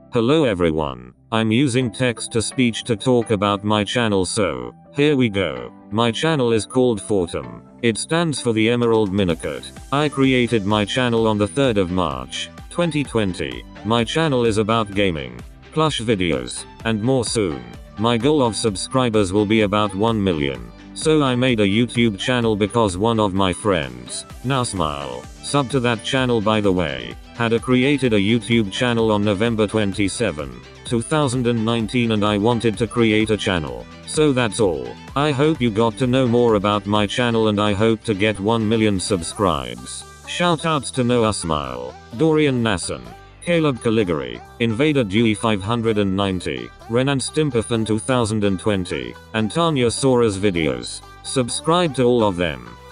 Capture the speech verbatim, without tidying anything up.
Hello everyone. I'm using text to speech to talk about my channel, so here we go. My channel is called Fortum. It stands for the Emerald Minicut. I created my channel on the third of March, twenty twenty. My channel is about gaming, plush videos, and more soon. My goal of subscribers will be about one million. So I made a YouTube channel because one of my friends, now smile, sub to that channel by the way, had a created a YouTube channel on November twenty-seventh, two thousand nineteen, and I wanted to create a channel. So that's all. I hope you got to know more about my channel and I hope to get one million subscribes. Shoutouts to Noah Smile, Dorian Nasson, Caleb Caligari, Invader Dewey five hundred ninety, Renan Stimpafan two thousand twenty, and Tanya Sora's videos. Subscribe to all of them.